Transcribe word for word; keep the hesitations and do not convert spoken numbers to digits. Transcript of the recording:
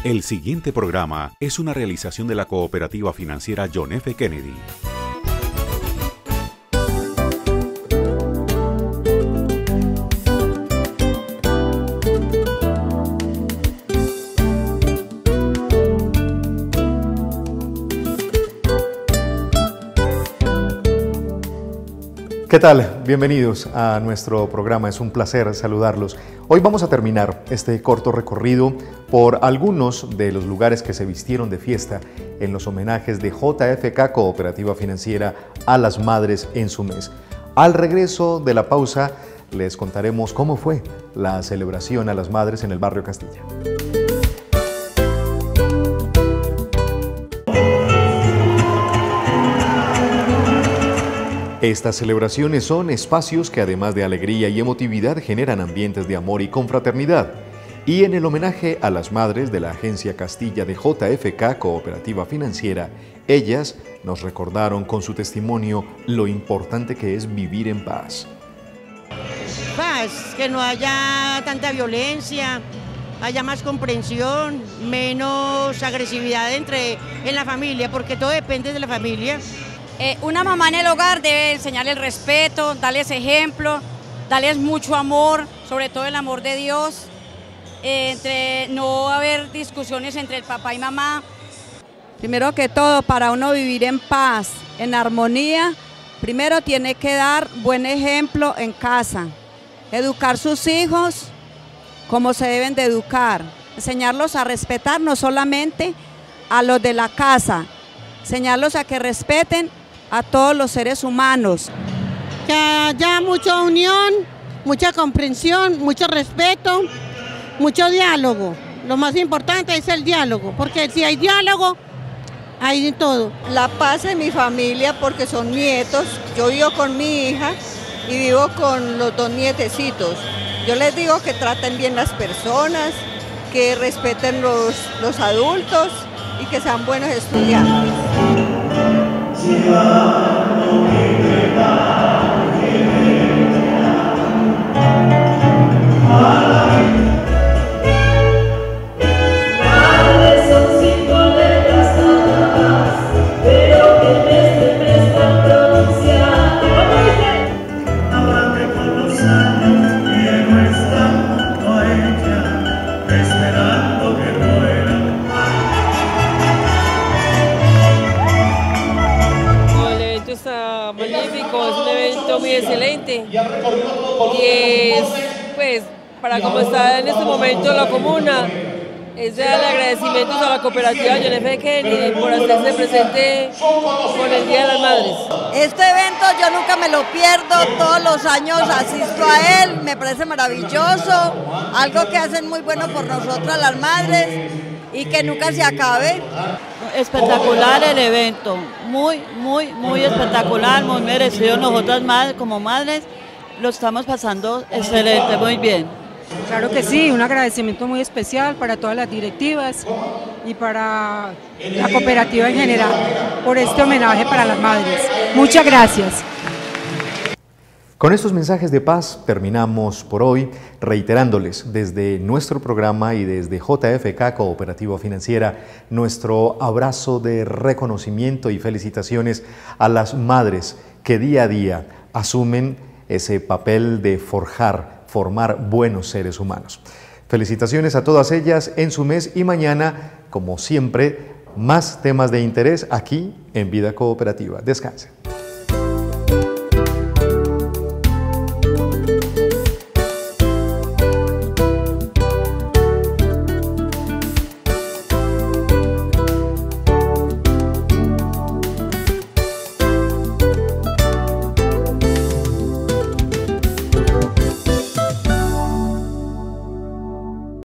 El siguiente programa es una realización de la cooperativa financiera John F. Kennedy. ¿Qué tal? Bienvenidos a nuestro programa, es un placer saludarlos. Hoy vamos a terminar este corto recorrido por algunos de los lugares que se vistieron de fiesta en los homenajes de J F K Cooperativa Financiera a las madres en su mes. Al regreso de la pausa les contaremos cómo fue la celebración a las madres en el barrio Castilla. Estas celebraciones son espacios que además de alegría y emotividad generan ambientes de amor y confraternidad. Y en el homenaje a las madres de la Agencia Castilla de J F K Cooperativa Financiera, ellas nos recordaron con su testimonio lo importante que es vivir en paz. Paz, que no haya tanta violencia, haya más comprensión, menos agresividad entre, en la familia, porque todo depende de la familia. Eh, una mamá en el hogar debe enseñarle el respeto, darles ejemplo, darles mucho amor, sobre todo el amor de Dios, eh, entre, no haber discusiones entre el papá y mamá. Primero que todo, para uno vivir en paz, en armonía, primero tiene que dar buen ejemplo en casa, educar sus hijos como se deben de educar, enseñarlos a respetar no solamente a los de la casa, enseñarlos a que respeten a todos los seres humanos. Que haya mucha unión, mucha comprensión, mucho respeto, mucho diálogo. Lo más importante es el diálogo, porque si hay diálogo, hay de todo. La paz en mi familia porque son nietos, yo vivo con mi hija y vivo con los dos nietecitos. Yo les digo que traten bien las personas, que respeten los, los adultos y que sean buenos estudiantes. Muy excelente y es pues para como está en este momento la comuna es darle agradecimientos a la cooperativa John F. Kennedy por hacerse presente con el Día de las Madres. Este evento yo nunca me lo pierdo, todos los años asisto a él, me parece maravilloso, algo que hacen muy bueno por nosotras las madres y que nunca se acabe. Espectacular el evento, muy, muy, muy espectacular, muy merecido. Nosotras madres, como madres, lo estamos pasando excelente, muy bien. Claro que sí, un agradecimiento muy especial para todas las directivas y para la cooperativa en general por este homenaje para las madres. Muchas gracias. Con estos mensajes de paz terminamos por hoy, reiterándoles desde nuestro programa y desde J F K Cooperativa Financiera nuestro abrazo de reconocimiento y felicitaciones a las madres que día a día asumen ese papel de forjar, formar buenos seres humanos. Felicitaciones a todas ellas en su mes y mañana, como siempre, más temas de interés aquí en Vida Cooperativa. Descansen.